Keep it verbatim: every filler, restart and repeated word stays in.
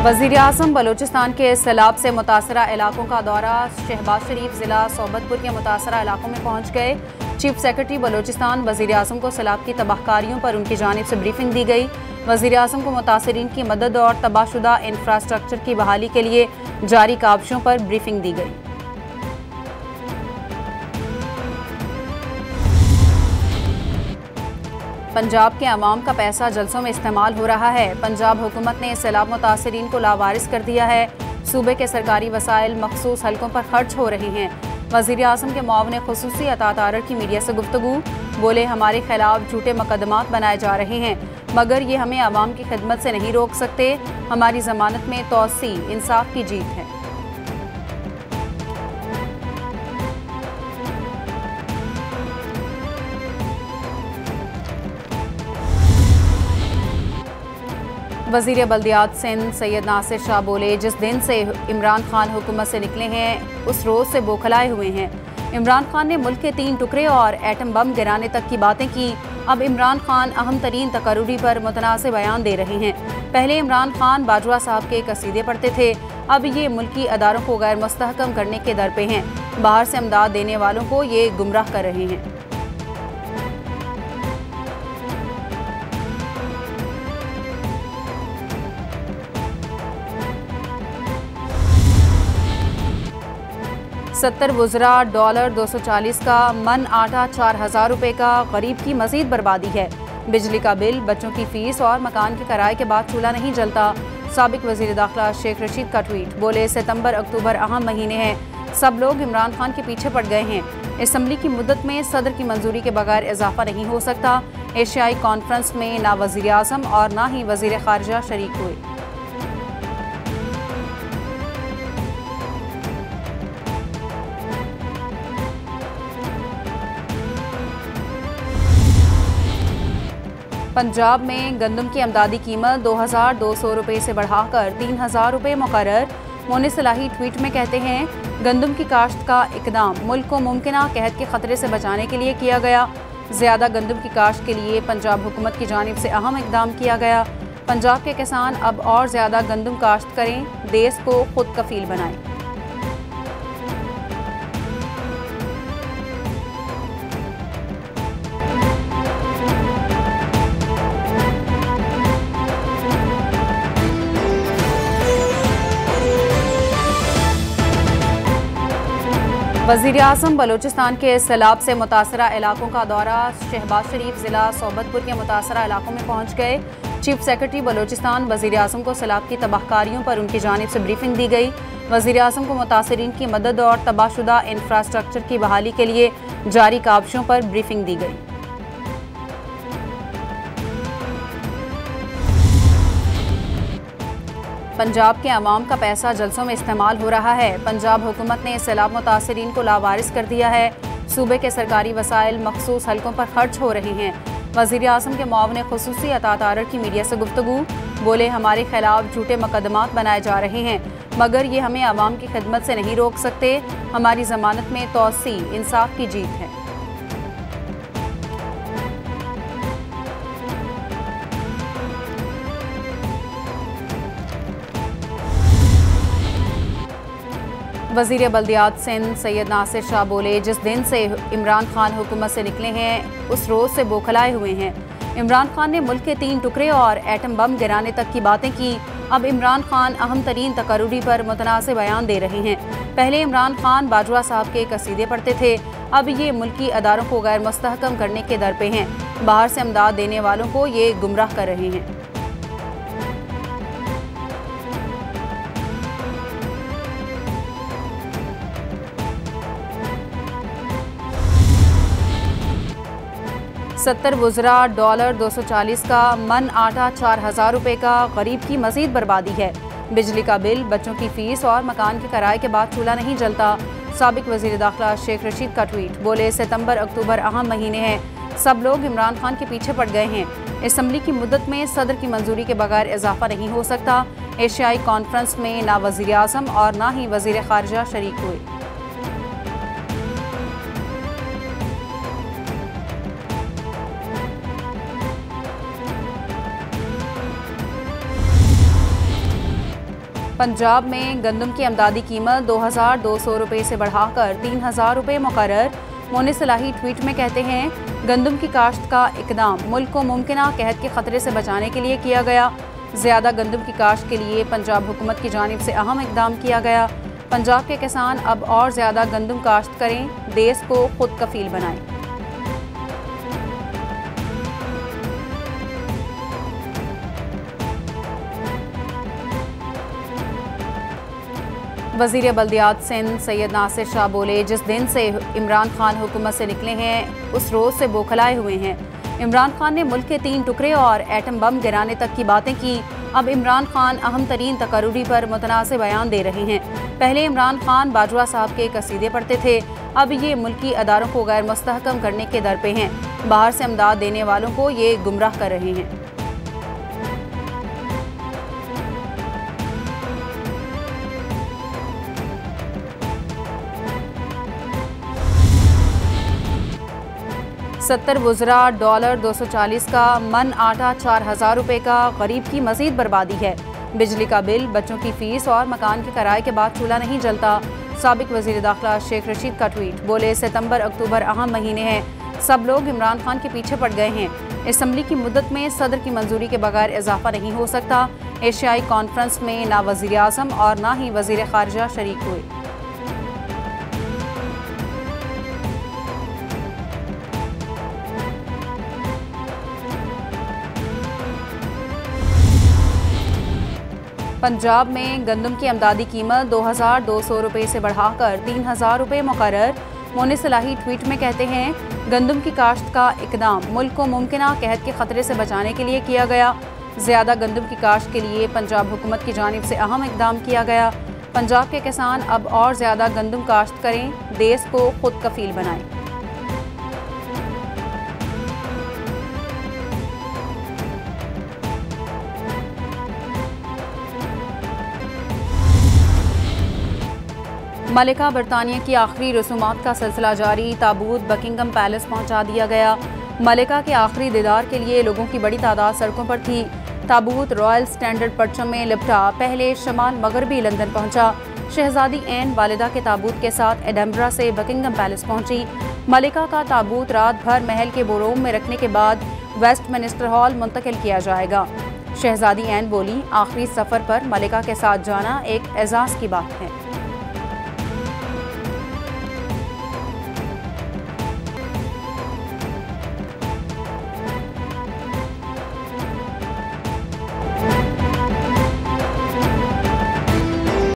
वज़ीर आज़म बलूचिस्तान के सैलाब से मुतासरा इलाकों का दौरा। शहबाज शरीफ ज़िला सोबतपुर के मुतासरा इलाकों में पहुँच गए। चीफ सेक्रेटरी बलूचिस्तान वज़ीर आज़म को सैलाब की तबाहकारियों पर उनकी जानिब से ब्रीफिंग दी गई। वज़ीर आज़म को मुतासरीन की मदद और तबाहशुदा इंफ्रास्ट्रक्चर की बहाली के लिए जारी काविशों पर ब्रीफिंग दी गई। पंजाब के अवाम का पैसा जलसों में इस्तेमाल हो रहा है। पंजाब हुकूमत ने सैलाब मुतासरीन को लावारिस कर दिया है। सूबे के सरकारी वसाइल मखसूस हलकों पर खर्च हो रहे हैं। वज़ीर आज़म के मुआविन खुसूसी अता तारर की मीडिया से गुफ्तगू। बोले, हमारे खिलाफ झूठे मुकदमात बनाए जा रहे हैं, मगर ये हमें अवाम की खिदमत से नहीं रोक सकते। हमारी जमानत में तौसी इंसाफ की जीत है। वज़ीर बल्दियात सिंध सैयद नासिर शाह बोले, जिस दिन से इमरान खान हुकूमत से निकले हैं उस रोज़ से बौखलाए हुए हैं। इमरान खान ने मुल्क के तीन टुकड़े और एटम बम गिराने तक की बातें की। अब इमरान खान अहम तरीन तकर्रुरी पर मुतनाज़ बयान दे रहे हैं। पहले इमरान खान बाजवा साहब के कसीदे पढ़ते थे, अब ये मुल्की अदारों को गैर मुस्तहकम करने के दर पे हैं। बाहर से इमदाद देने वालों को ये गुमराह कर रहे हैं। सत्तर वुज़रा डॉलर दो सौ चालीस का मन आटा चार हजार रुपये का गरीब की मजीद बर्बादी है। बिजली का बिल, बच्चों की फीस और मकान के किराए के बाद चूल्हा नहीं जलता। साबिक वज़ीर दाखिला शेख रशीद का ट्वीट। बोले, सितंबर अक्टूबर अहम महीने हैं, सब लोग इमरान खान के पीछे पड़ गए हैं। असम्बली की मुद्दत में सदर की मंजूरी के बगैर इजाफा नहीं हो सकता। एशियाई कॉन्फ्रेंस में ना वज़ीर आज़म और ना ही वज़ीर खारजा शरीक हुए। पंजाब में गंदम की अमदादी कीमत दो हज़ार दो सौ रुपये से बढ़ाकर तीन हज़ार रुपये मुकर्रर। मोने सलाही ट्वीट में कहते हैं, गंदम की काश्त का इकदाम मुल्क को मुमकिना कहत के खतरे से बचाने के लिए किया गया। ज़्यादा गंदम की काश्त के लिए पंजाब हुकूमत की जानिब से अहम इकदाम किया गया। पंजाब के किसान अब और ज़्यादा गंदम काश्त करें, देश को खुद कफील बनाएं। वज़ीर आज़म बलूचिस्तान के सैलाब से मुतासरा इलाकों का दौरा। शहबाज शरीफ ज़िला सोबतपुर के मुतासरा इलाकों में पहुँच गए। चीफ सेक्रेटरी बलूचिस्तान वज़ीर आज़म को सैलाब की तबाहकारियों पर उनकी जानिब से ब्रीफिंग दी गई। वज़ीर आज़म को मुतासरीन की मदद और तबाहशुदा इंफ्रास्ट्रक्चर की बहाली के लिए जारी काविशों पर ब्रीफिंग दी गई। पंजाब के अवाम का पैसा जलसों में इस्तेमाल हो रहा है। पंजाब हुकूमत ने सैलाब मुतासरीन को लावारिस कर दिया है। सूबे के सरकारी वसाइल मखसूस हलकों पर खर्च हो रहे हैं। वज़ीर आज़म के मुआविन खुसूसी अता तारर की मीडिया से गुफ्तगू। बोले, हमारे खिलाफ झूठे मुकदमात बनाए जा रहे हैं, मगर ये हमें अवाम की खिदमत से नहीं रोक सकते। हमारी जमानत में तौसी इंसाफ की जीत है। वज़ीर बल्दियात सिंध सैयद नासिर शाह बोले, जिस दिन से इमरान खान हुकूमत से निकले हैं उस रोज़ से बौखलाए हुए हैं। इमरान खान ने मुल्क के तीन टुकड़े और एटम बम गिराने तक की बातें की। अब इमरान खान अहम तरीन तकर्रुरी पर मुतनाज़ बयान दे रहे हैं। पहले इमरान खान बाजवा साहब के कसीदे पढ़ते थे, अब ये मुल्की अदारों को गैर मुस्तहकम करने के दर पे हैं। बाहर से इमदाद देने वालों को ये गुमराह कर रहे हैं। सत्तर वुज़रा डॉलर दो सौ चालीस का मन आटा चार हजार रुपये का गरीब की मजीद बर्बादी है। बिजली का बिल, बच्चों की फीस और मकान के किराए के बाद चूल्हा नहीं जलता। साबिक वज़ीर दाखिला शेख रशीद का ट्वीट। बोले, सितंबर अक्टूबर अहम महीने हैं, सब लोग इमरान खान के पीछे पड़ गए हैं। असम्बली की मुद्दत में सदर की मंजूरी के बगैर इजाफा नहीं हो सकता। एशियाई कॉन्फ्रेंस में ना वज़ीर आज़म और ना ही वज़ीर खारजा शरीक हुए। पंजाब में गंदम की आमदादी कीमत दो हज़ार दो सौ रुपये से बढ़ाकर तीन हज़ार रुपये मुकर्रर। मोनी सलाही ट्वीट में कहते हैं, गंदम की काश्त का इकदाम मुल्क को मुमकिना कहत के खतरे से बचाने के लिए किया गया। ज़्यादा गंदम की काश्त के लिए पंजाब हुकूमत की जानिब से अहम इकदाम किया गया। पंजाब के किसान अब और ज़्यादा गंदम काश्त करें, देश को खुद कफील बनाएं। वज़ीर बल्दियात सिंध सैयद नासिर शाह बोले, जिस दिन से इमरान खान हुकूमत से निकले हैं उस रोज़ से बौखलाए हुए हैं। इमरान खान ने मुल्क के तीन टुकड़े और एटम बम गिराने तक की बातें की। अब इमरान खान अहम तरीन तकर्रुरी पर मुतनाज़ बयान दे रहे हैं। पहले इमरान खान बाजवा साहब के कसीदे पढ़ते थे, अब ये मुल्की अदारों को गैर मुस्तहकम करने के दर पे हैं। बाहर से इमदाद देने वालों को ये गुमराह कर रहे हैं। सत्तर वुज़रा डॉलर दो सौ चालीस का मन आटा चार हज़ार रुपये का, गरीब की मजीद बर्बादी है। बिजली का बिल, बच्चों की फीस और मकान के किराए के बाद चूल्हा नहीं जलता। साबिक वज़ीर दाखिला शेख रशीद का ट्वीट, बोले सितंबर अक्टूबर अहम महीने हैं, सब लोग इमरान खान के पीछे पड़ गए हैं। असम्बली की मुद्दत में सदर की मंजूरी के बगैर इजाफा नहीं हो सकता। एशियाई कॉन्फ्रेंस में ना वज़ीर आज़म और ना ही वज़ीर ख़ारिजा शरीक हुए। पंजाब में गंदम की आमदादी कीमत दो हज़ार दो सौ रुपये से बढ़ाकर तीन हज़ार रुपये मुकर्रर। मोनी सलाही ट्वीट में कहते हैं, गंदम की काश्त का इकदाम मुल्क को मुमकिना कहत के खतरे से बचाने के लिए किया गया। ज़्यादा गंदम की काश्त के लिए पंजाब हुकूमत की जानिब से अहम इकदाम किया गया। पंजाब के किसान अब और ज़्यादा गंदम काश्त करें, देश को खुद कफील बनाएं। मलिका बरतानिया की आखिरी रसूमात का सिलसिला जारी। ताबूत बकिंगम पैलेस पहुंचा दिया गया। मलिका के आखिरी दीदार के लिए लोगों की बड़ी तादाद सड़कों पर थी। ताबूत रॉयल स्टैंडर्ड परचम में लिपटा पहले शमाल मगरबी लंदन पहुंचा। शहजादी एन वालिदा के ताबूत के साथ एडम्बरा से बकिंगम पैलेस पहुंची। मलिका का ताबूत रात भर महल के बोरोम में रखने के बाद वेस्टमिनिस्टर हॉल मुंतकिल किया जाएगा। शहजादी एन बोली, आखिरी सफ़र पर मलिका के साथ जाना एक एजाज़ की बात है।